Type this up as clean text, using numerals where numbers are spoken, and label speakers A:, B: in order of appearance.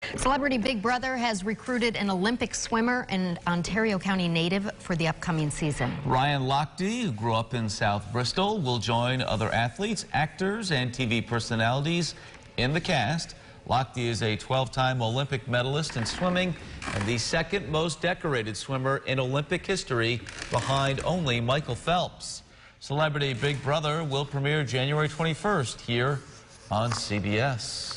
A: Celebrity Big Brother has recruited an Olympic swimmer and Ontario County native for the upcoming season.
B: Ryan Lochte, who grew up in South Bristol, will join other athletes, actors, and TV personalities in the cast. Lochte is a 12-time Olympic medalist in swimming and the second most decorated swimmer in Olympic history, behind only Michael Phelps. Celebrity Big Brother will premiere January 21st here on CBS.